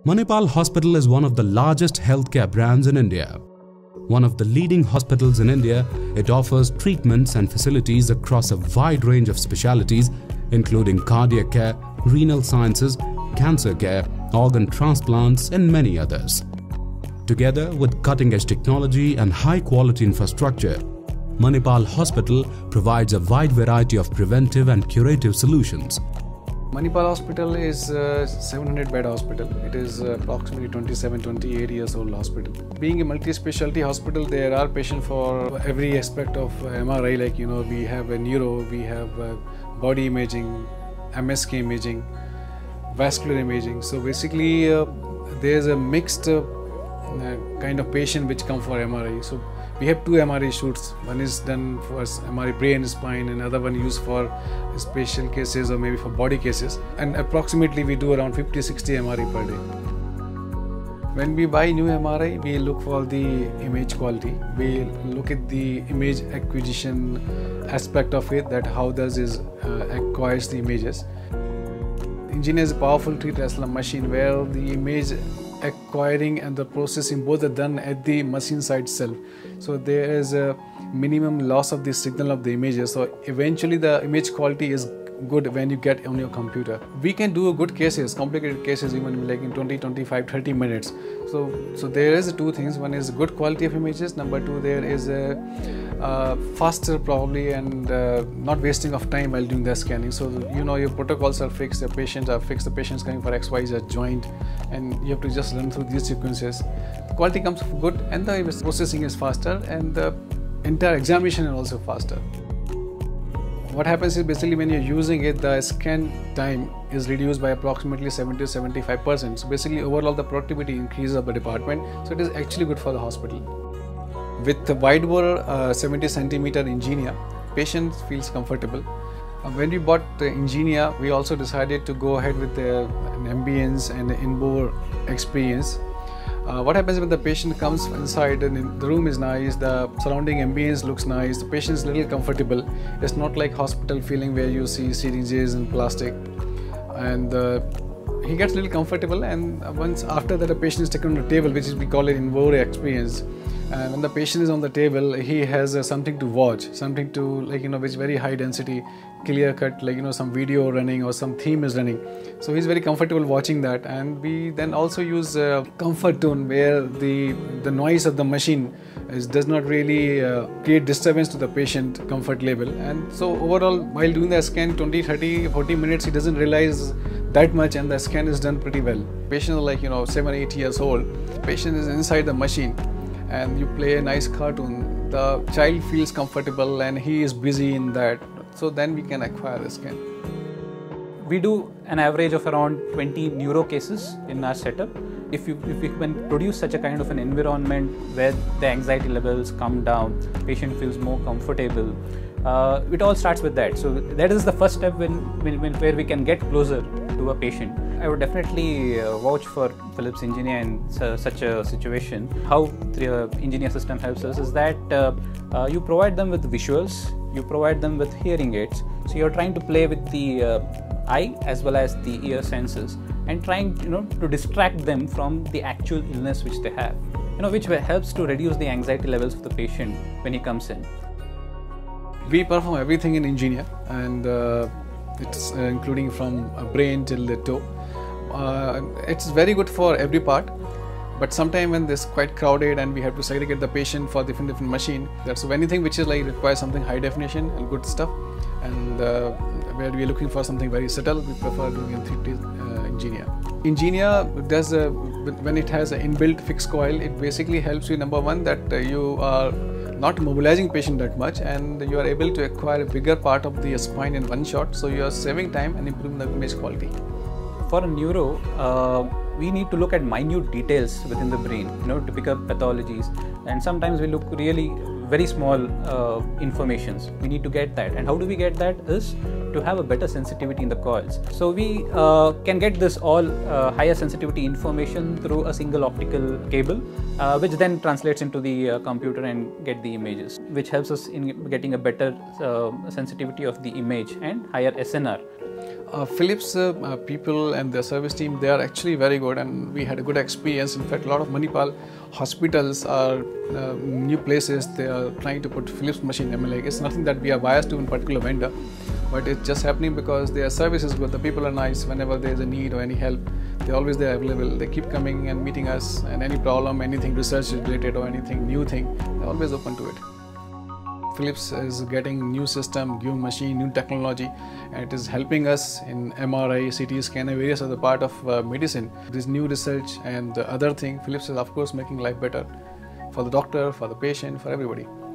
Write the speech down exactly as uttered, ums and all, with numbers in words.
Manipal Hospital is one of the largest healthcare brands in India. One of the leading hospitals in India, it offers treatments and facilities across a wide range of specialties including cardiac care, renal sciences, cancer care, organ transplants and many others. Together with cutting-edge technology and high-quality infrastructure, Manipal Hospital provides a wide variety of preventive and curative solutions. Manipal Hospital is a seven hundred bed hospital. It is approximately twenty-seven to twenty-eight years old hospital. Being a multi-specialty hospital, there are patients for every aspect of M R I, like, you know, we have a neuro, we have a body imaging, M S K imaging, vascular imaging. So basically, uh, there's a mixed uh, kind of patient which come for M R I. So we have two M R I shoots. One is done for M R I brain and spine, and another one used for special cases or maybe for body cases. And approximately we do around fifty to sixty M R I per day. When we buy new M R I, we look for the image quality. We look at the image acquisition aspect of it, that how does it uh, acquires the images. Ingenia is a powerful three Tesla machine where the image acquiring and the processing both are done at the machine side itself. So there is a minimum loss of the signal of the images. So eventually the image quality is good when you get on your computer. We can do good cases, complicated cases, even like in twenty, twenty-five, thirty minutes. So, so there is two things. One is good quality of images. Number two, there is a uh, faster probably and uh, not wasting of time while doing the scanning. So, you know, your protocols are fixed, the patients are fixed, the patient's coming for X Y Z joint, and you have to just run through these sequences. The quality comes good and the processing is faster and the entire examination is also faster. What happens is basically when you're using it, the scan time is reduced by approximately seventy to seventy-five percent. So basically overall the productivity increases of the department. So it is actually good for the hospital. With the wide bore uh, seventy centimeter Ingenia, patient feels comfortable. Uh, when we bought the Ingenia, we also decided to go ahead with the, an ambience and an in-bore experience. Uh, what happens when the patient comes inside and the room is nice, the surrounding ambience looks nice, the patient is a little comfortable. It's not like hospital feeling where you see syringes and plastic. And uh, he gets a little comfortable, and once after that a patient is taken on the table, which is we call it in-bore experience. And when the patient is on the table, he has uh, something to watch, something to, like, you know, which is very high density, clear cut, like, you know, some video running or some theme is running. So he's very comfortable watching that. And we then also use uh, comfort tone, where the the noise of the machine is, does not really uh, create disturbance to the patient comfort level. And so overall, while doing the scan twenty, thirty, forty minutes, he doesn't realize that much, and the scan is done pretty well. Patient is like, you know, seven, eight years old. Patient is inside the machine, and you play a nice cartoon, the child feels comfortable and he is busy in that. So then we can acquire the scan. We do an average of around twenty neuro cases in our setup. If you, if you can produce such a kind of an environment where the anxiety levels come down, patient feels more comfortable, uh, it all starts with that. So that is the first step when, when, when where we can get closer to a patient. I would definitely uh, vouch for Philips Ingenia in uh, such a situation. How the uh, Ingenia system helps us is that uh, uh, you provide them with visuals, you provide them with hearing aids. So you're trying to play with the uh, eye as well as the ear senses, and trying, you know, to distract them from the actual illness which they have, you know, which helps to reduce the anxiety levels of the patient when he comes in. We perform everything in Ingenia, and uh, it's uh, including from a brain till the toe. Uh, it's very good for every part, but sometimes when this quite crowded and we have to segregate the patient for different different machine, that's so anything which is like requires something high definition and good stuff, and uh, where we are looking for something very subtle, we prefer doing in three D uh, Ingenia. Ingenia does a, when it has an inbuilt fixed coil, it basically helps you, number one, that uh, you are not mobilizing patient that much, and you are able to acquire a bigger part of the spine in one shot, so you are saving time and improving the image quality. For a neuro, uh, we need to look at minute details within the brain, you know, to pick up pathologies, and sometimes we look really very small uh, informations. We need to get that, and how do we get that is to have a better sensitivity in the coils. So we uh, can get this all uh, higher sensitivity information through a single optical cable, uh, which then translates into the uh, computer and get the images, which helps us in getting a better uh, sensitivity of the image and higher S N R. Uh, Philips uh, uh, people and their service team, they are actually very good, and we had a good experience. In fact, a lot of Manipal hospitals are uh, new places. They are trying to put Philips machine M L A. It's nothing that we are biased to in particular vendor, but it's just happening because their service is good. The people are nice. Whenever there is a need or any help, they're always there available. They keep coming and meeting us, and any problem, anything research related or anything new thing, they're always open to it. Philips is getting new system, new machine, new technology, and it is helping us in M R I, C T scan, and various other part of uh, medicine. This new research and the other thing, Philips is of course making life better for the doctor, for the patient, for everybody.